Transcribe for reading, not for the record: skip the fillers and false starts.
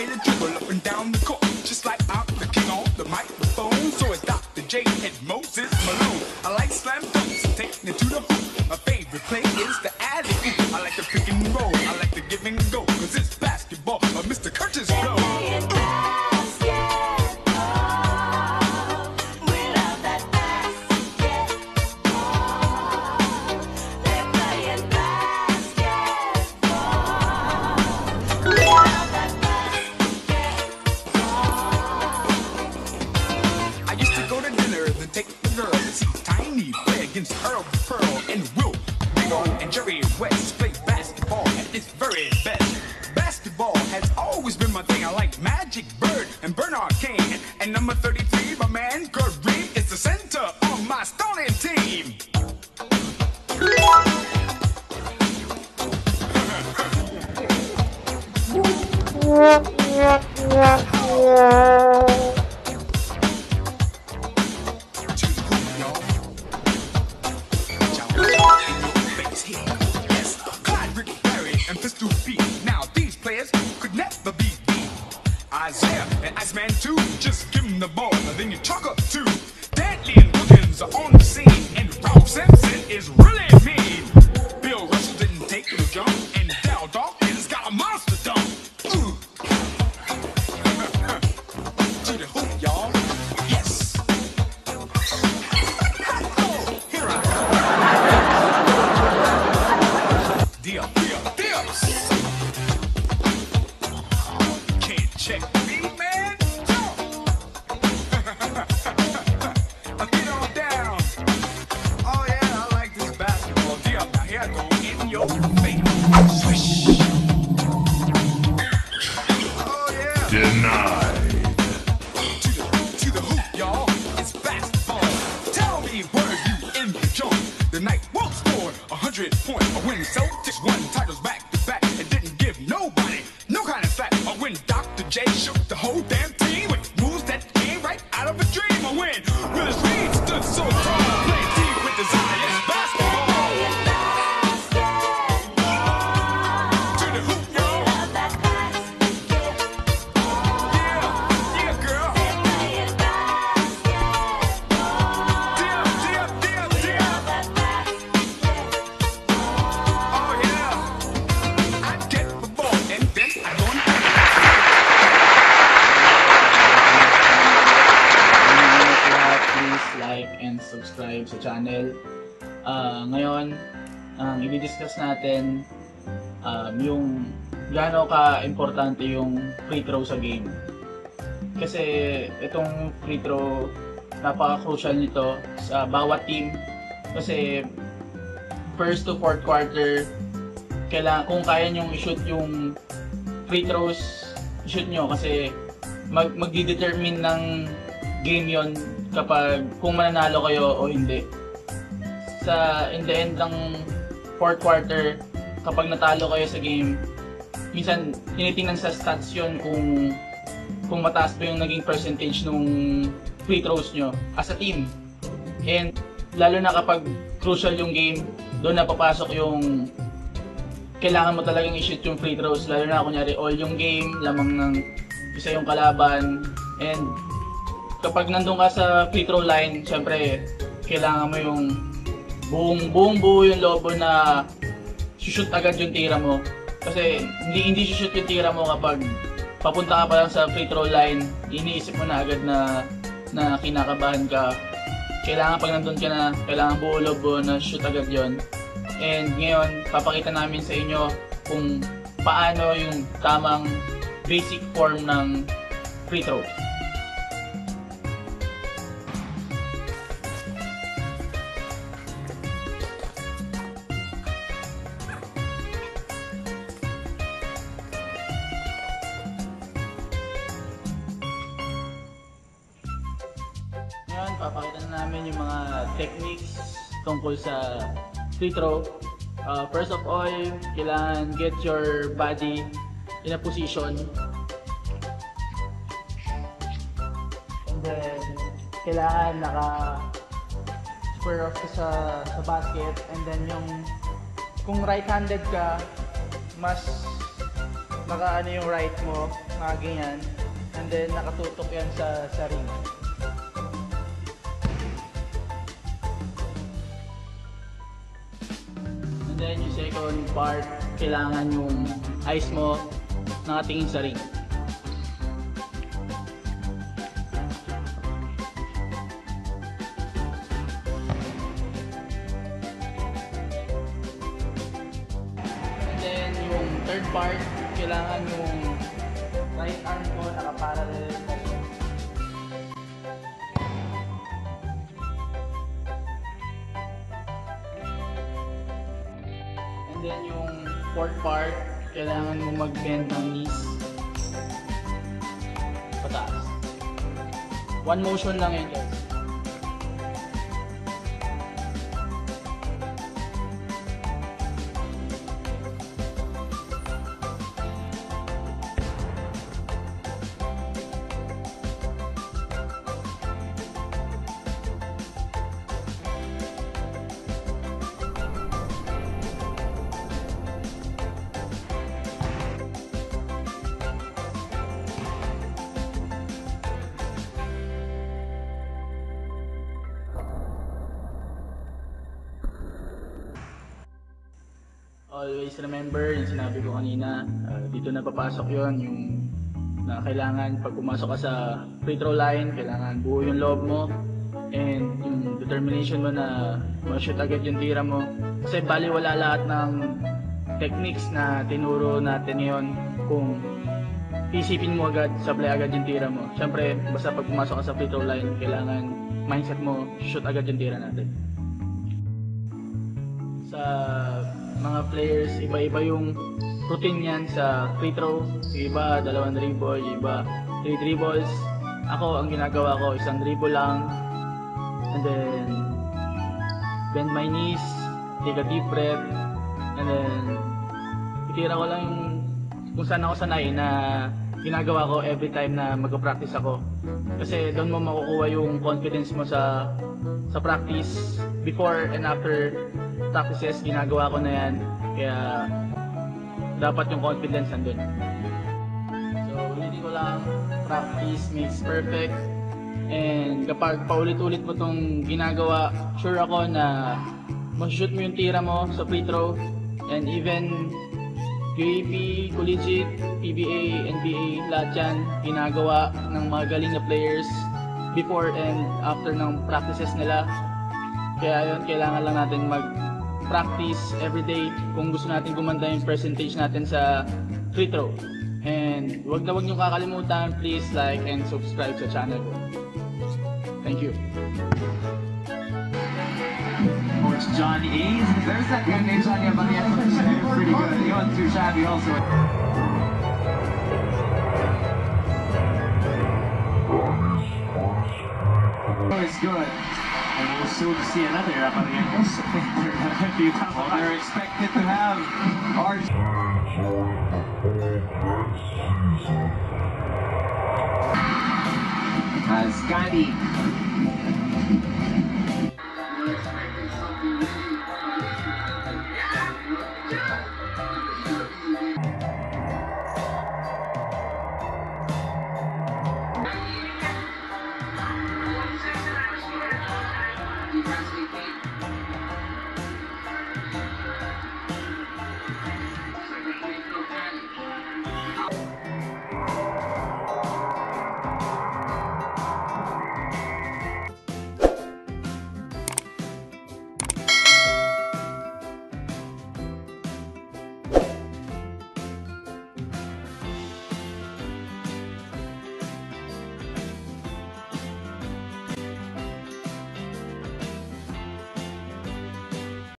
way to dribble up and down the court, just like I'm the king on the microphone. So it's Dr. J and Moses Malone. I like slam dunks and taking it to the hoop. My favorite play is the alley-oop. I like the pick and roll, I like the give and go, cause it's basketball, Mr. Curtis Blow. Take the girl to see Tiny play against Earl Pearl and Will Bigo and Jerry West play basketball at its very best. Basketball has always been my thing. I like Magic Bird and Bernard King, and number 33, my man Kareem is the center on my stunning team. Now these players could never be beat. Isaiah and Iceman too, just give them the ball, then you chalk up two. Dantley and Wilkins are on the scene, and Ralph Simpson is really mean. Bill Russell didn't take no jump, and Dal Dawkins got a monster dunk. Ooh. To the hoop, y'all. Yes. Oh, here I come. Deal. Check me, man. Get on down. Oh yeah, I like this basketball deal. Now here I go in your face. Swish. Oh yeah. Denied. To the hoop, y'all. It's basketball. Tell me, were you in the joint? The night Wolves scored 100 points. Or when Celtics won titles back to back and didn't give nobody no kind of slack. Or when Dr. J shook the whole damn team with moves that came right out of a dream. Or when Willis Reed stood so tall, playing deep with desire. It's basketball. To the hoop, y'all. Yeah, girl. Deal. Oh yeah. I get the ball and then I go and please like and subscribe sa channel. Ngayon, i-discuss natin yung gaano ka-importante yung free throw sa game. Kasi itong free throw, napaka-crucial nito sa bawat team. Kasi first to fourth quarter, kailangan, kung kaya nyong i-shoot yung free throws, i-shoot nyo kasi magdi-determine ng game yon kapag kung mananalo kayo o hindi. In the end ng fourth quarter, kapag natalo kayo sa game, minsan tinitingnan sa stats yon kung mataas pa yung naging percentage nung free throws nyo as a team. And lalo na kapag crucial yung game, doon na papasok yung kailangan mo talagang i-shoot yung free throws, lalo na kunyari all yung game, lamang ng isa yung kalaban. And kapag nandun ka sa free throw line, syempre kailangan mo yung buong buo yung lobo na shoot agad yung tira mo. Kasi hindi shoot yung tira mo kapag papunta ka pa lang sa free throw line, iniisip mo na agad na kinakabahan ka. Kailangan pag nandun ka na, kailangan buo lobo na shoot agad yon. And ngayon, papakita namin sa inyo kung paano yung tamang basic form ng free throw. Ngayon, papakita na namin yung mga techniques tungkol sa free throw. First of all, kailangan get your body in a position. And then, kailangan naka-square off ka sa basket. And then, kung right-handed ka, mas naka-ano yung right mo. mga ganyan. And then nakatutok yan sa ring. And then yung second part, kailangan yung eyes mo nakatingin sa ring. And then yung third part, kailangan yung right arm ko nakaparallel sa ring. And then yung fourth part, kailangan mo mag-bend ng knees pataas. One motion lang yun, guys. Always remember yung sinabi ko kanina, dito na papasok yon, yung na kailangan pag pumasok ka sa free throw line, kailangan buo yung loob mo and yung determination mo na ma-shoot agad yung tira mo. Kasi baliwala lahat ng techniques na tinuro natin ngayon kung isipin mo agad, sablay agad yung tira mo. Siyempre, basta pag pumasok ka sa free throw line, kailangan mindset mo, shoot agad yung tira natin. Sa mga players, iba-iba yung routine yan sa free throw. Yung iba, 2 dribble, yung iba, 3 dribbles. Ako, ang ginagawa ko, 1 dribble lang. And then, bend my knees, take a deep breath, and then, itira ko lang yung kung saan ako sanay na ginagawa ko every time na mag-practice ako. Kasi doon mo makukuha yung confidence mo sa practice. Before and after practices, ginagawa ko na yan. Kaya dapat yung confidence nandun. So, ulitin ko lang, practice makes perfect. And kapag paulit-ulit mo itong ginagawa, sure ako na mag-shoot mo yung tira mo sa free throw. And even UAP, collegiate, PBA, NBA, lahat yan ginagawa ng mga galing na players before and after ng practices nila. Kaya yun, kailangan lang natin mag-practice everyday kung gusto natin gumanda yung percentage natin sa free throw. And wag na wag niyong kakalimutan, please like and subscribe sa channel ko. Thank you. Coach Johnny A's. There's that good name, Johnny Abanian. Pretty good. He wasn't too shabby also. It's good. And we'll soon see another Abanian. They're expected to have large. As CANI